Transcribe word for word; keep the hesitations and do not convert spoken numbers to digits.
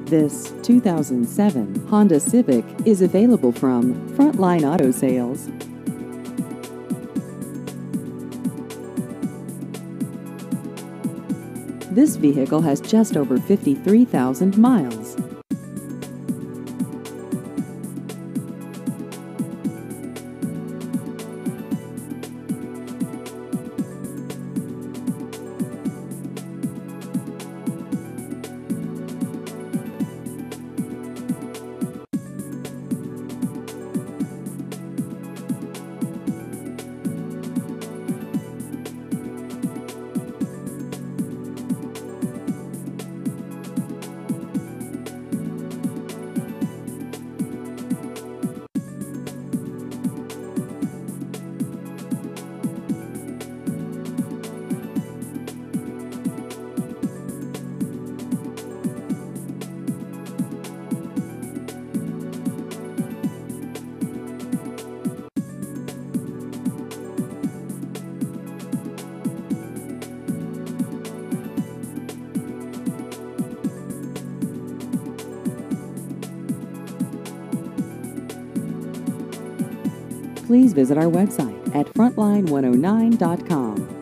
This two thousand seven Honda Civic is available from Frontline Auto Sales. This vehicle has just over fifty-three thousand miles. Please visit our website at frontline one oh nine dot com.